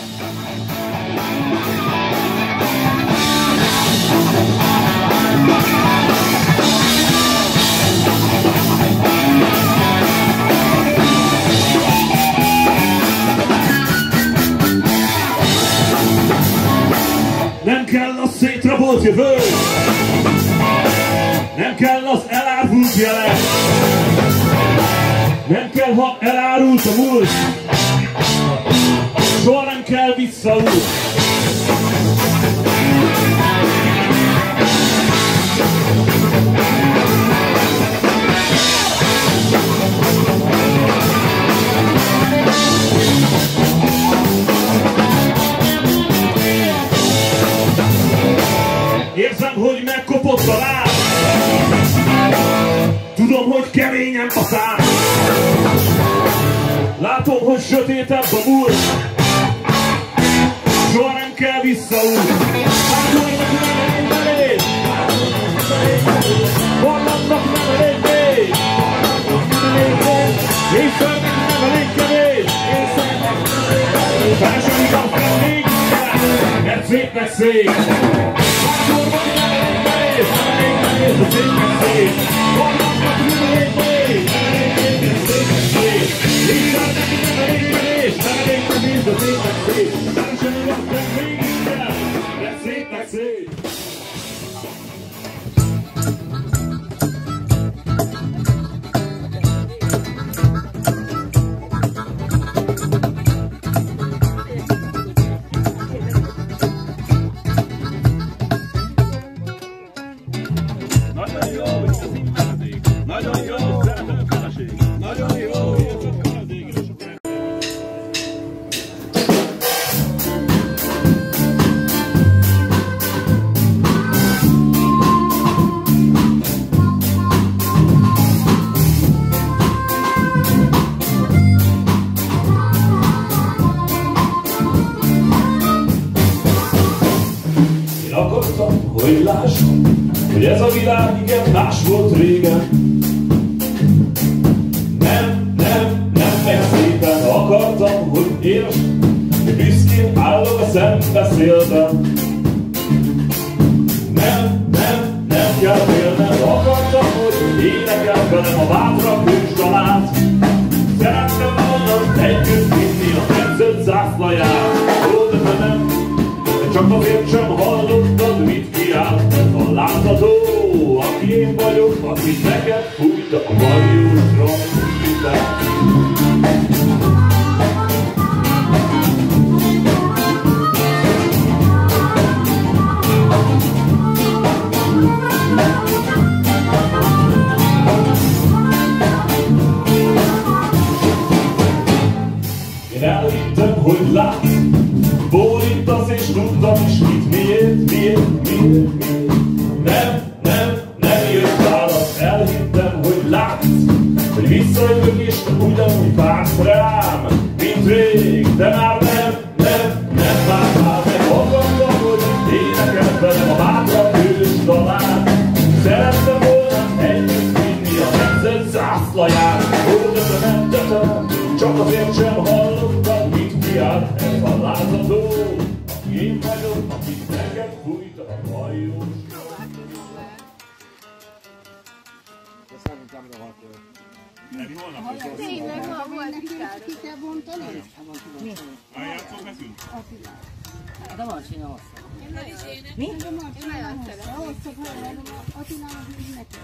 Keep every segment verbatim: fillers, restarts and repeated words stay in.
Nem kell a szétrabolt jövő, nem kell az elárvult jelen, nem kell, ha elárult a múlt, soha nem kell visszaút. Érzem, hogy megkopott a láb, tudom, hogy keményen a szám. Látom, hogy sötétebb a múlt, soha nem kell visszaút. Hollandnak nem elég még, és szörnynek nem elég kevés. Felesedik a felég, mert szépnek szép. Hogy lássam, hogy ez a világ igen más volt régen. Nem, nem, nem meg szépen akartam, hogy értsd, hogy büszkén állok a szembeszélben. Nem, nem, nem kell félnem, akartam, hogy énekel velem a bátra hősdalát. Szerettem volna együtt vinni a nemzet zászlaját. Ó, de nem, de csak azért sem hallottad, mit kiáll. A látható, aki én vagyok, aki neked fújta a Marius trombitát. Én elhittem, hogy látsz, bólintasz és tudtam is mit, miért, miért, miért, miért. Nem, nem, nem jött válasz, elhittem, hogy látsz, hogy visszajövök és ugyanúgy vársz rám, mint rég, de már nem, nem, nem vársz már meg. Akartam, hogy énekel velem a bátra hős dalát. Szerettem volna együtt vinni a nemzet zászlaját. Ó, de te nem, de te nem, csak azért sem hallottad, mit kiáll. Ez a látható, aki én vagyok, akit neked fújta a Marius. Tényleg, ha volt Ricardo. Ki kell bontani? Mi? Eljátszom nekünk? Hát a Marcsi nem hossza. Mi? Én nagyon szeretem. Hosszabb, ha Attilának így neked.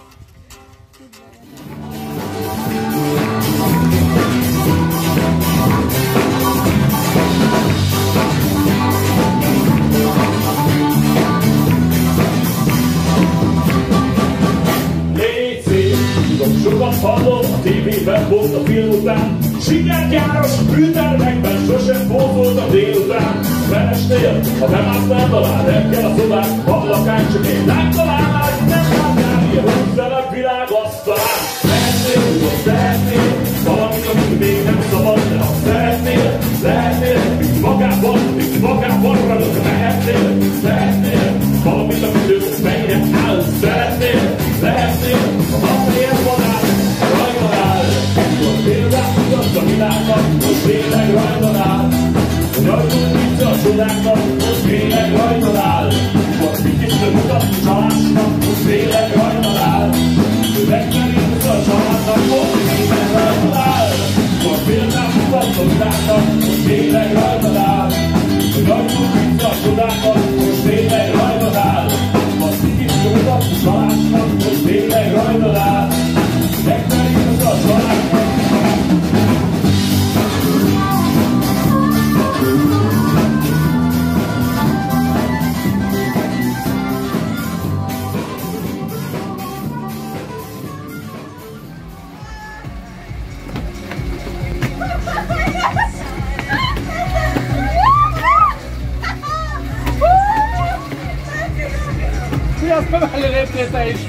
Sokat hallom, a tévében volt a film után. Sikerkáros bűntermekben sosem pózolt a délután. Fenestél, ha nem állsz nem talál, nem kell a szobák, a lakány csak egy lángtalálnál, nem látnál, ilyen húzzanak világ asztalán. Szeretnél, hogy szeretnél, valamit, amit még nem szabad, de ha szeretnél, szeretnél, mint magában, mint magában ragadok, lehetnél, szeretnél, valamit, amit ők fejnek áll, szeretnél, lehetnél, ha valamilyen vadál, rajtanál, hogy példát mutatsz a világnak, most tényleg rajtanál, hogy csodáknak, most tényleg rajtad áll. Most kicsit mutatni csalásnak, most tényleg rajtad áll. Megterítesz a családnak, most tényleg rajtad áll. Most példát mutatni csodáknak, most tényleg rajtad áll. Rajtunk vissza a csodákat, most tényleg rajtad áll. Most kicsit mutatni csalásnak, most tényleg rajtad áll. Megterítesz a családnak. Sziasztok, előléptél te is!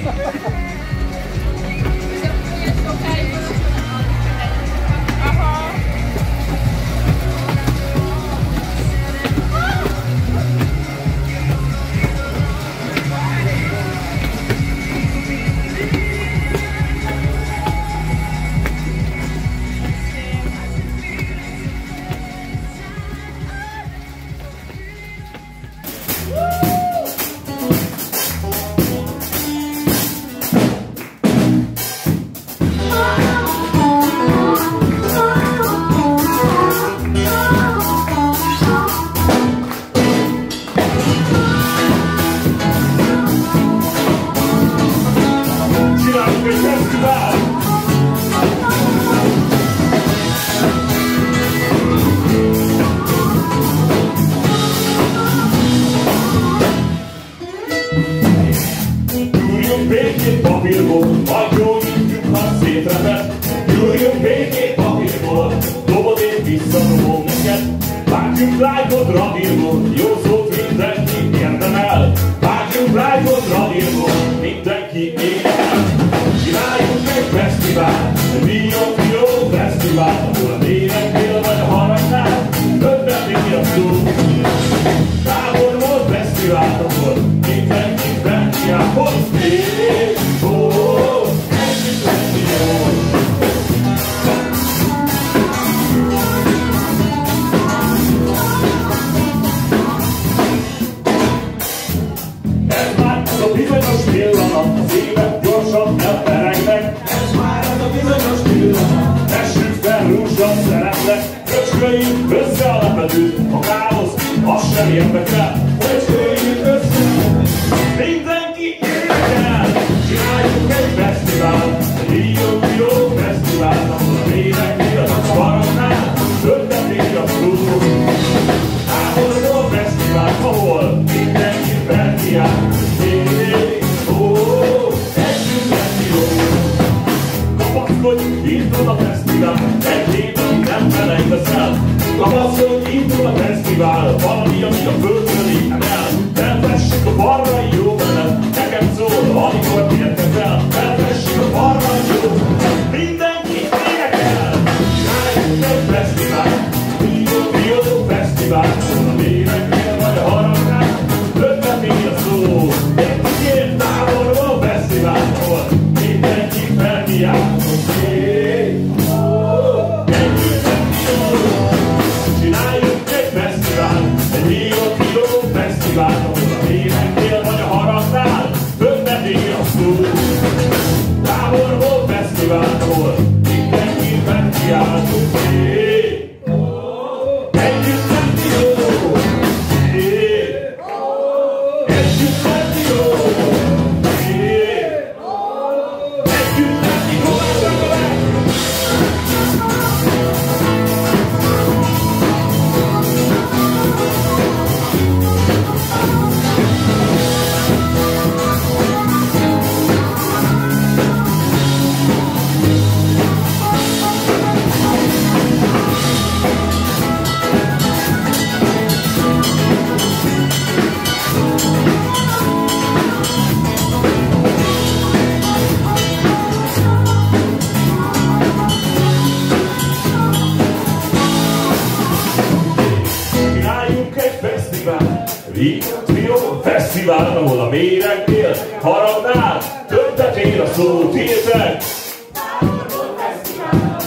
Fesztiválon, ahol a méregnél haragnál, többet ér a szó, tiltek!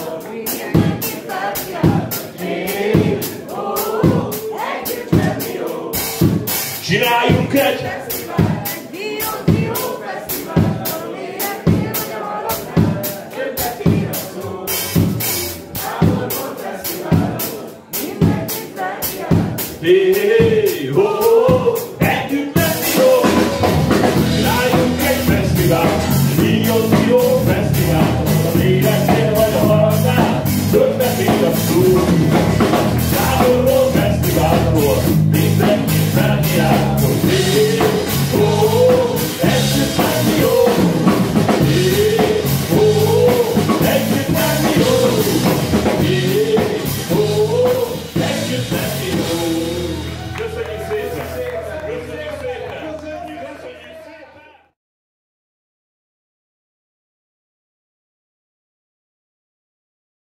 Együtt menni jó! hé, hé.